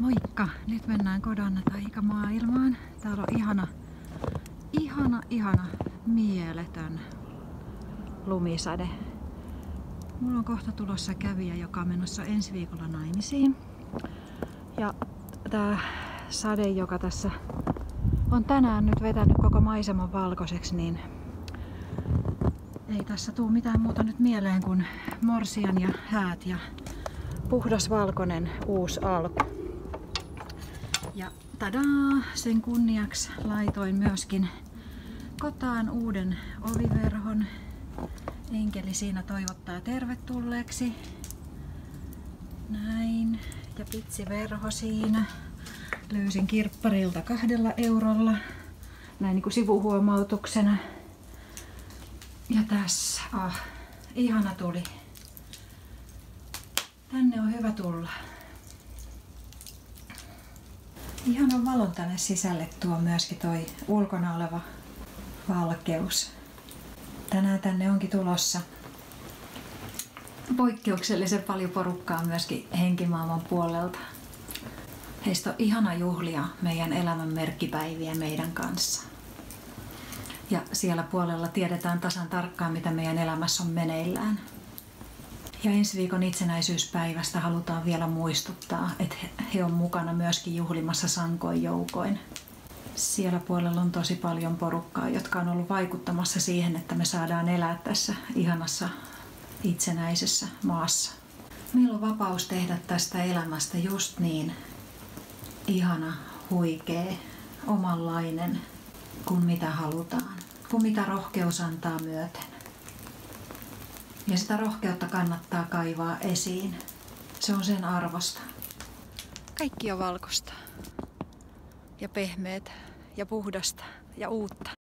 Moikka! Nyt mennään Kodon taikamaailmaan. Täällä on ihana, mieletön lumisade. Mulla on kohta tulossa kävijä, joka on menossa ensi viikolla naimisiin. Ja tää sade, joka tässä on tänään nyt vetänyt koko maiseman valkoiseksi, niin ei tässä tuu mitään muuta nyt mieleen kuin morsian ja häät ja puhdas valkoinen uusi alku. Ja tadaa! Sen kunniaksi laitoin myöskin kotaan uuden oviverhon. Enkeli siinä toivottaa tervetulleeksi. Näin. Ja pitsiverho siinä. Löysin kirpparilta 2 eurolla. Näin niin kuin sivuhuomautuksena. Ja tässä. Ihana tuli. Tänne on hyvä tulla. Ihanan valon tänne sisälle tuo myöskin toi ulkona oleva valkeus. Tänään tänne onkin tulossa poikkeuksellisen paljon porukkaa myöskin henkimaailman puolelta. Heistä on ihana juhlia meidän elämän merkkipäiviä meidän kanssa. Ja siellä puolella tiedetään tasan tarkkaan, mitä meidän elämässä on meneillään. Ja ensi viikon itsenäisyyspäivästä halutaan vielä muistuttaa, että he on mukana myöskin juhlimassa sankoin joukoin. Siellä puolella on tosi paljon porukkaa, jotka on ollut vaikuttamassa siihen, että me saadaan elää tässä ihanassa itsenäisessä maassa. Meillä on vapaus tehdä tästä elämästä just niin ihana, huikea, omanlainen kuin mitä halutaan, kuin mitä rohkeus antaa myöten. Ja sitä rohkeutta kannattaa kaivaa esiin. Se on sen arvosta. Kaikki on valkoista ja pehmeät ja puhdasta ja uutta.